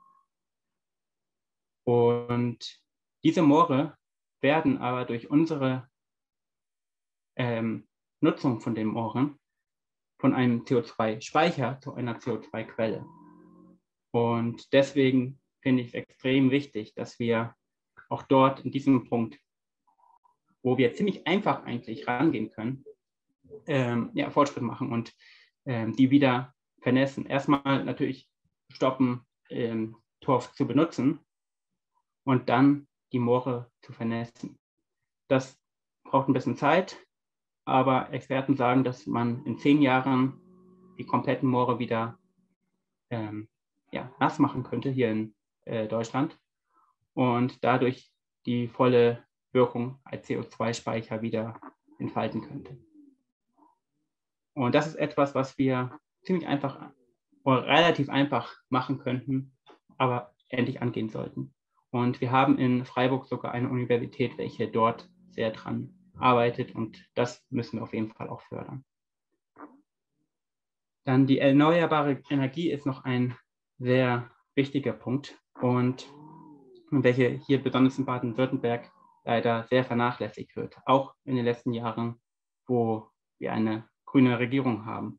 Und diese Moore werden aber durch unsere ähm, Nutzung von den Mooren von einem C O zwei Speicher zu einer C O zwei Quelle. Und deswegen finde ich es extrem wichtig, dass wir auch dort in diesem Punkt, wo wir ziemlich einfach eigentlich rangehen können, ähm, ja, Fortschritt machen und ähm, die wieder vernässen. Erstmal natürlich stoppen, ähm, Torf zu benutzen und dann die Moore zu vernässen. Das braucht ein bisschen Zeit, aber Experten sagen, dass man in zehn Jahren die kompletten Moore wieder ähm, ja, nass machen könnte hier in äh, Deutschland und dadurch die volle Wirkung als C O zwei Speicher wieder entfalten könnte. Und das ist etwas, was wir ziemlich einfach oder relativ einfach machen könnten, aber endlich angehen sollten. Und wir haben in Freiburg sogar eine Universität, welche dort sehr dran arbeitet, und das müssen wir auf jeden Fall auch fördern. Dann die erneuerbare Energie ist noch ein sehr wichtiger Punkt und welche hier besonders in Baden-Württemberg leider sehr vernachlässigt wird, auch in den letzten Jahren, wo wir eine grüne Regierung haben.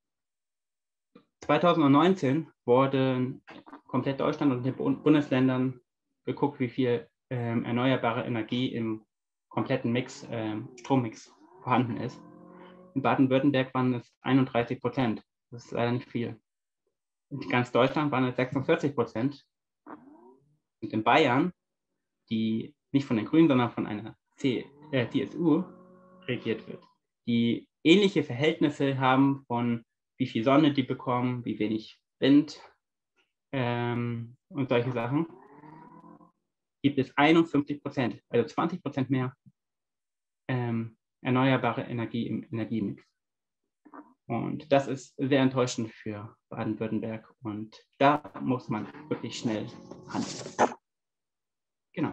zweitausendneunzehn wurde komplett Deutschland und den Bundesländern geguckt, wie viel ähm, erneuerbare Energie im kompletten Mix, ähm, Strommix vorhanden ist. In Baden-Württemberg waren es einunddreißig Prozent. Das ist leider nicht viel. In ganz Deutschland waren es sechsundvierzig Prozent. Und in Bayern, die nicht von den Grünen, sondern von einer C äh, C S U regiert wird, die ähnliche Verhältnisse haben von wie viel Sonne die bekommen, wie wenig Wind ähm, und solche Sachen, gibt es einundfünfzig Prozent, also zwanzig Prozent mehr ähm, erneuerbare Energie im Energiemix. Und das ist sehr enttäuschend für Baden-Württemberg und da muss man wirklich schnell handeln. Genau.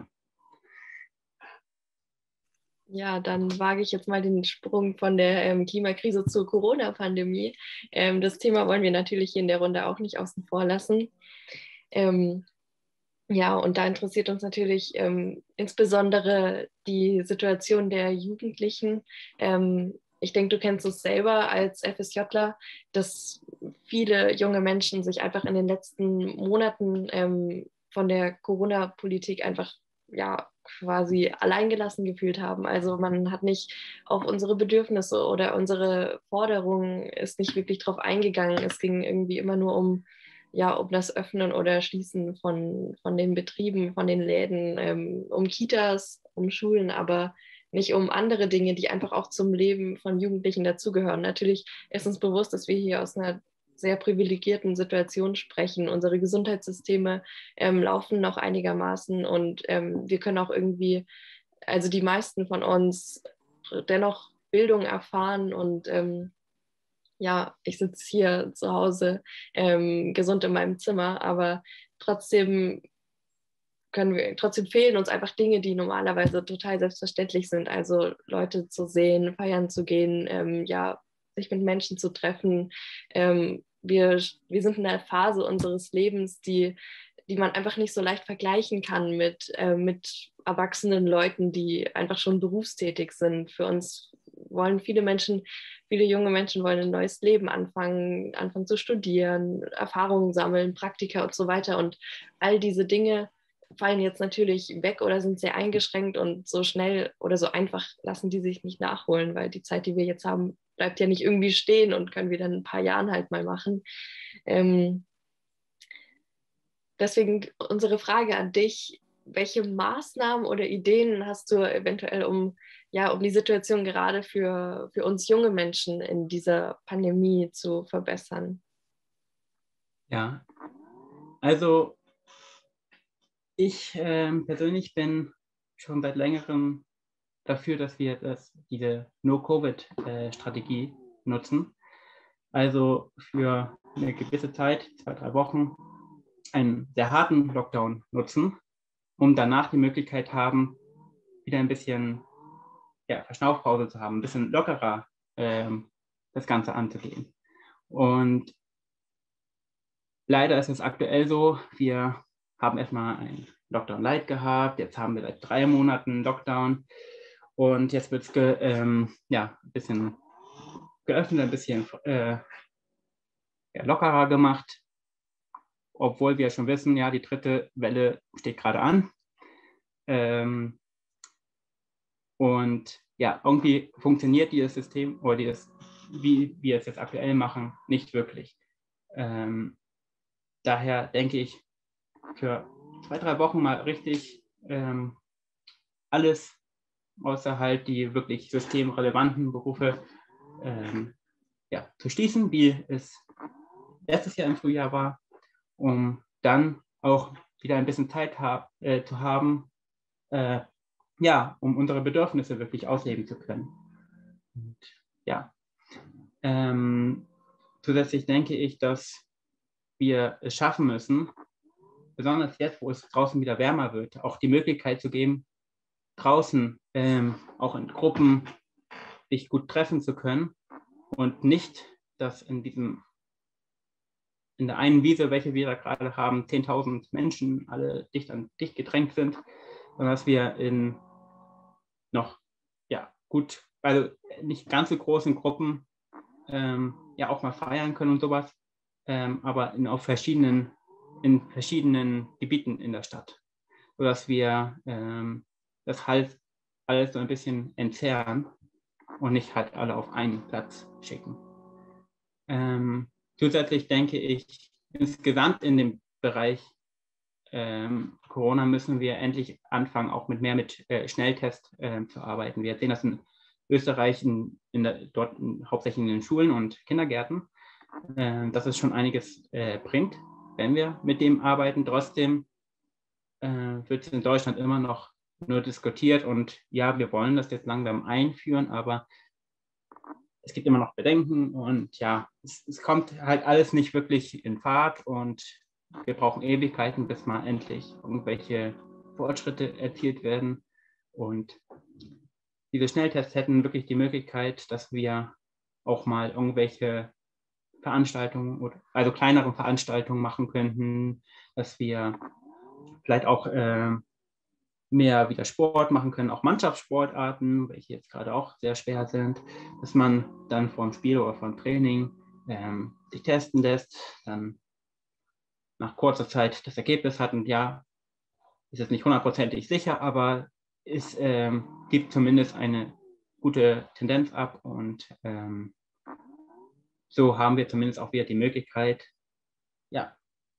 Ja, dann wage ich jetzt mal den Sprung von der ähm, Klimakrise zur Corona-Pandemie. Ähm, das Thema wollen wir natürlich hier in der Runde auch nicht außen vor lassen. Ähm, ja, und da interessiert uns natürlich ähm, insbesondere die Situation der Jugendlichen. Ähm, ich denke, du kennst es selber als FSJler, dass viele junge Menschen sich einfach in den letzten Monaten ähm, von der Corona-Politik einfach ja quasi alleingelassen gefühlt haben. Also man hat nicht auf unsere Bedürfnisse oder unsere Forderungen ist nicht wirklich drauf eingegangen. Es ging irgendwie immer nur um ja, um das Öffnen oder Schließen von, von den Betrieben, von den Läden, ähm, um Kitas, um Schulen, aber nicht um andere Dinge, die einfach auch zum Leben von Jugendlichen dazugehören. Natürlich ist uns bewusst, dass wir hier aus einer sehr privilegierten Situation sprechen. Unsere Gesundheitssysteme ähm, laufen noch einigermaßen und ähm, wir können auch irgendwie, also die meisten von uns, dennoch Bildung erfahren und ähm, ja, ich sitze hier zu Hause ähm, gesund in meinem Zimmer, aber trotzdem können wir, trotzdem fehlen uns einfach Dinge, die normalerweise total selbstverständlich sind. Also Leute zu sehen, feiern zu gehen, ähm, ja, sich mit Menschen zu treffen. Ähm, wir, wir sind in einer Phase unseres Lebens, die, die man einfach nicht so leicht vergleichen kann mit, äh, mit erwachsenen Leuten, die einfach schon berufstätig sind. Für uns wollen viele Menschen, viele junge Menschen wollen ein neues Leben anfangen, anfangen zu studieren, Erfahrungen sammeln, Praktika und so weiter. Und all diese Dinge fallen jetzt natürlich weg oder sind sehr eingeschränkt und so schnell oder so einfach lassen die sich nicht nachholen, weil die Zeit, die wir jetzt haben, bleibt ja nicht irgendwie stehen und können wir dann in ein paar Jahren halt mal machen. Ähm, deswegen unsere Frage an dich, welche Maßnahmen oder Ideen hast du eventuell, um, ja, um die Situation gerade für, für uns junge Menschen in dieser Pandemie zu verbessern? Ja, also ich ähm, persönlich bin schon seit längerem dafür, dass wir das, diese No-Covid-Strategie nutzen. Also für eine gewisse Zeit, zwei, drei Wochen, einen sehr harten Lockdown nutzen, um danach die Möglichkeit haben, wieder ein bisschen ja, Verschnaufpause zu haben, ein bisschen lockerer ähm, das Ganze anzugehen. Und leider ist es aktuell so, wir haben erstmal einen Lockdown Light gehabt, jetzt haben wir seit drei Monaten Lockdown und jetzt wird es ge, ähm, ja, ein bisschen geöffnet, ein bisschen äh, ja, lockerer gemacht, obwohl wir schon wissen, ja, die dritte Welle steht gerade an. Ähm, und ja, irgendwie funktioniert dieses System oder dieses, wie wir es jetzt aktuell machen, nicht wirklich. Ähm, daher denke ich, für zwei, drei Wochen mal richtig ähm, alles außer halt die wirklich systemrelevanten Berufe ähm, ja, zu schließen, wie es letztes Jahr im Frühjahr war, um dann auch wieder ein bisschen Zeit hab, äh, zu haben, äh, ja, um unsere Bedürfnisse wirklich ausleben zu können. Und, ja. Ähm, zusätzlich denke ich, dass wir es schaffen müssen, besonders jetzt, wo es draußen wieder wärmer wird, auch die Möglichkeit zu geben, draußen ähm, auch in Gruppen sich gut treffen zu können und nicht, dass in diesem in der einen Wiese, welche wir da gerade haben, zehntausend Menschen alle dicht an dicht gedrängt sind, sondern dass wir in noch ja, gut, also nicht ganz so großen Gruppen ähm, ja auch mal feiern können und sowas, ähm, aber in, auf verschiedenen, in verschiedenen Gebieten in der Stadt, sodass wir ähm, das halt alles so ein bisschen entzerren und nicht halt alle auf einen Platz schicken. Ähm, zusätzlich denke ich, insgesamt in dem Bereich ähm, Corona müssen wir endlich anfangen, auch mit mehr mit äh, Schnelltests äh, zu arbeiten. Wir sehen das in Österreich, in, in der, dort in, hauptsächlich in den Schulen und Kindergärten, äh, dass es schon einiges äh, bringt, wenn wir mit dem arbeiten. Trotzdem äh, wird es in Deutschland immer noch nur diskutiert und ja, wir wollen das jetzt langsam einführen, aber es gibt immer noch Bedenken und ja, es, es kommt halt alles nicht wirklich in Fahrt und wir brauchen Ewigkeiten, bis mal endlich irgendwelche Fortschritte erzielt werden. Und diese Schnelltests hätten wirklich die Möglichkeit, dass wir auch mal irgendwelche Veranstaltungen, also kleinere Veranstaltungen machen könnten, dass wir vielleicht auch äh, mehr wieder Sport machen können, auch Mannschaftssportarten, welche jetzt gerade auch sehr schwer sind, dass man dann vor dem Spiel oder vor dem Training ähm, sich testen lässt, dann nach kurzer Zeit das Ergebnis hat und ja, ist es nicht hundertprozentig sicher, aber es ähm, gibt zumindest eine gute Tendenz ab und ähm, so haben wir zumindest auch wieder die Möglichkeit, ja,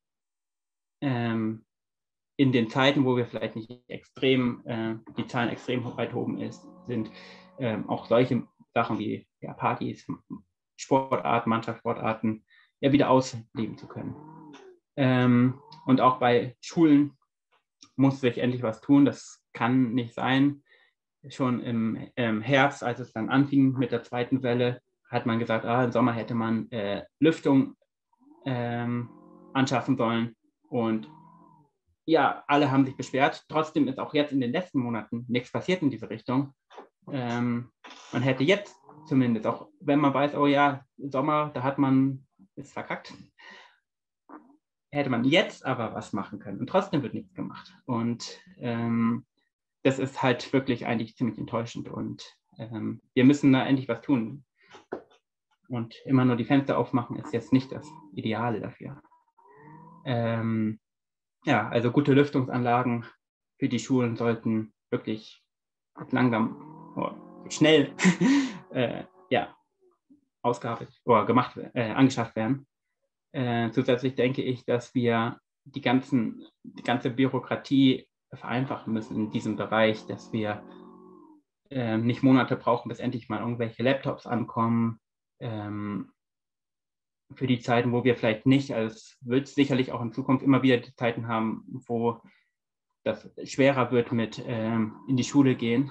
ähm, in den Zeiten, wo wir vielleicht nicht extrem, äh, die Zahlen extrem weit oben ist, sind, ähm, auch solche Sachen wie ja, Partys, Sportarten, Mannschaftssportarten ja wieder ausleben zu können. Ähm, und auch bei Schulen muss sich endlich was tun. Das kann nicht sein. Schon im, im Herbst, als es dann anfing mit der zweiten Welle, hat man gesagt, ah, im Sommer hätte man äh, Lüftung ähm, anschaffen sollen. Und ja, alle haben sich beschwert. Trotzdem ist auch jetzt in den letzten Monaten nichts passiert in diese Richtung. Ähm, man hätte jetzt zumindest, auch wenn man weiß, oh ja, Sommer, da hat man es verkackt, hätte man jetzt aber was machen können. Und trotzdem wird nichts gemacht. Und ähm, das ist halt wirklich eigentlich ziemlich enttäuschend. Und ähm, wir müssen da endlich was tun. Und immer nur die Fenster aufmachen ist jetzt nicht das Ideale dafür. Ähm, ja, also gute Lüftungsanlagen für die Schulen sollten wirklich langsam, oh, schnell äh, ja, ausgearbeitet oder gemacht, äh, angeschafft werden. Äh, zusätzlich denke ich, dass wir die, ganzen, die ganze Bürokratie vereinfachen müssen in diesem Bereich, dass wir äh, nicht Monate brauchen, bis endlich mal irgendwelche Laptops ankommen. Ähm, für die Zeiten, wo wir vielleicht nicht, also es wird sicherlich auch in Zukunft immer wieder die Zeiten haben, wo das schwerer wird mit ähm, in die Schule gehen,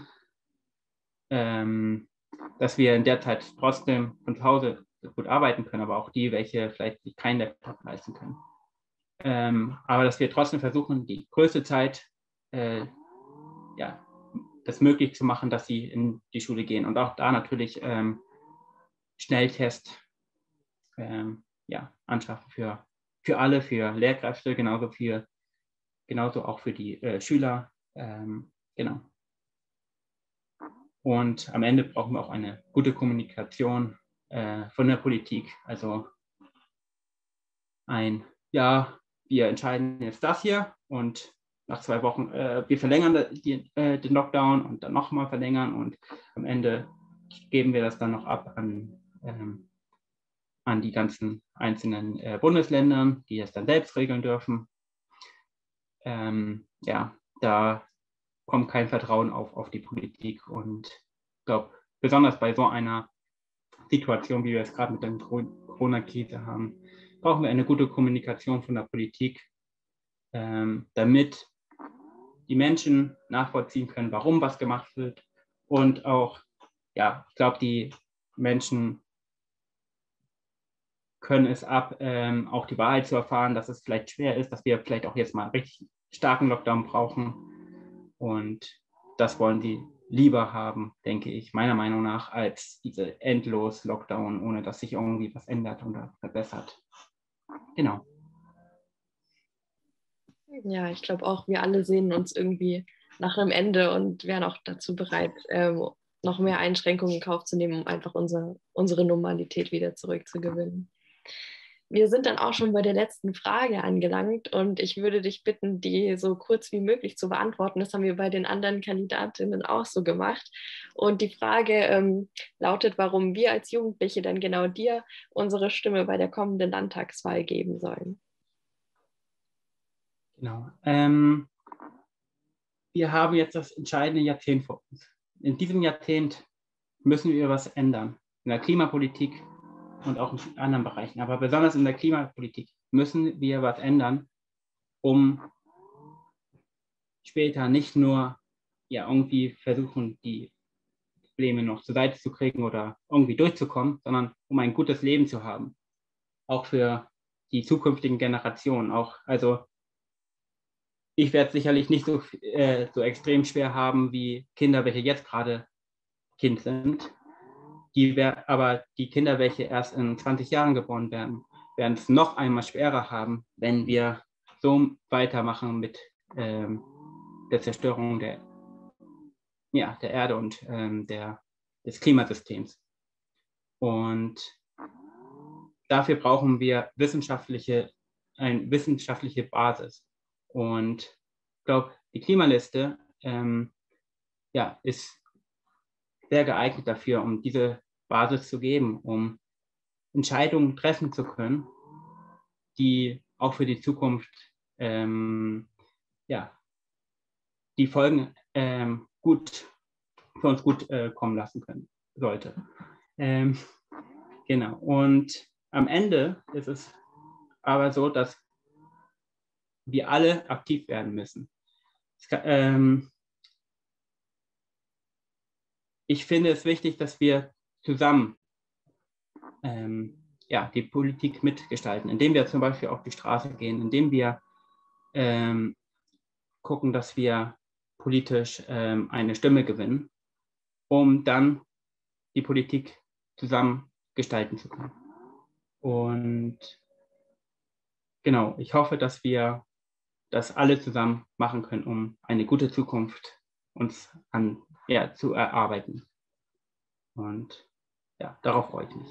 ähm, dass wir in der Zeit trotzdem von zu Hause gut arbeiten können, aber auch die, welche vielleicht sich keinen Laptop leisten können. Ähm, aber dass wir trotzdem versuchen, die größte Zeit äh, ja, das möglich zu machen, dass sie in die Schule gehen. Und auch da natürlich ähm, Schnelltest ähm, ja, anschaffen für, für alle, für Lehrkräfte, genauso, für, genauso auch für die äh, Schüler. Ähm, genau. Und am Ende brauchen wir auch eine gute Kommunikation äh, von der Politik. Also ein, ja, wir entscheiden jetzt das hier und nach zwei Wochen, äh, wir verlängern die, äh, den Lockdown und dann nochmal verlängern und am Ende geben wir das dann noch ab an, ähm, an die ganzen einzelnen äh, Bundesländern, die es dann selbst regeln dürfen. Ähm, ja, da kommt kein Vertrauen auf, auf die Politik und ich glaube, besonders bei so einer Situation, wie wir es gerade mit der Corona-Krise haben, brauchen wir eine gute Kommunikation von der Politik, ähm, damit die Menschen nachvollziehen können, warum was gemacht wird. Und auch, ja, ich glaube, die Menschen können es ab, ähm, auch die Wahrheit zu erfahren, dass es vielleicht schwer ist, dass wir vielleicht auch jetzt mal einen richtig starken Lockdown brauchen. Und das wollen die lieber haben, denke ich, meiner Meinung nach, als diese endlos Lockdown, ohne dass sich irgendwie was ändert oder verbessert. Genau. Ja, ich glaube auch, wir alle sehen uns irgendwie nach einem Ende und wären auch dazu bereit, ähm, noch mehr Einschränkungen in Kauf zu nehmen, um einfach unsere, unsere Normalität wieder zurückzugewinnen. Wir sind dann auch schon bei der letzten Frage angelangt und ich würde dich bitten, die so kurz wie möglich zu beantworten. Das haben wir bei den anderen Kandidatinnen auch so gemacht. Und die Frage ähm, lautet, warum wir als Jugendliche dann genau dir unsere Stimme bei der kommenden Landtagswahl geben sollen. Genau. Ähm, wir haben jetzt das entscheidende Jahrzehnt vor uns. In diesem Jahrzehnt müssen wir was ändern. In der Klimapolitik und auch in anderen Bereichen. Aber besonders in der Klimapolitik müssen wir was ändern, um später nicht nur ja, irgendwie versuchen, die Probleme noch zur Seite zu kriegen oder irgendwie durchzukommen, sondern um ein gutes Leben zu haben. Auch für die zukünftigen Generationen. Auch, also ich werde es sicherlich nicht so, äh, so extrem schwer haben wie Kinder, welche jetzt gerade Kind sind. Die wär, aber die Kinder, welche erst in zwanzig Jahren geboren werden, werden es noch einmal schwerer haben, wenn wir so weitermachen mit ähm, der Zerstörung der, ja, der Erde und ähm, der, des Klimasystems. Und dafür brauchen wir wissenschaftliche, eine wissenschaftliche Basis. Und ich glaube, die Klimaliste ähm, ja, ist sehr geeignet dafür, um diese Basis zu geben, um Entscheidungen treffen zu können, die auch für die Zukunft ähm, ja, die Folgen ähm, gut für uns gut äh, kommen lassen können sollte. Ähm, genau. Und am Ende ist es aber so, dass wir alle aktiv werden müssen. Kann, ähm, ich finde es wichtig, dass wir zusammen ähm, ja, die Politik mitgestalten, indem wir zum Beispiel auf die Straße gehen, indem wir ähm, gucken, dass wir politisch ähm, eine Stimme gewinnen, um dann die Politik zusammen gestalten zu können. Und genau, ich hoffe, dass wir das alle zusammen machen können, um eine gute Zukunft uns an, ja, zu erarbeiten. Und ja, darauf freue ich mich.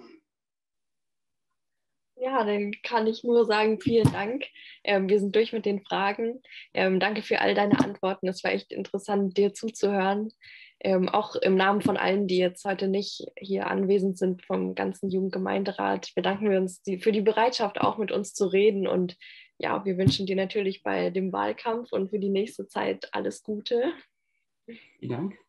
Ja, dann kann ich nur sagen, vielen Dank. Ähm, wir sind durch mit den Fragen. Ähm, danke für all deine Antworten. Es war echt interessant, dir zuzuhören. Ähm, auch im Namen von allen, die jetzt heute nicht hier anwesend sind, vom ganzen Jugendgemeinderat, bedanken wir uns die, für die Bereitschaft, auch mit uns zu reden. Und ja, wir wünschen dir natürlich bei dem Wahlkampf und für die nächste Zeit alles Gute. Vielen Dank.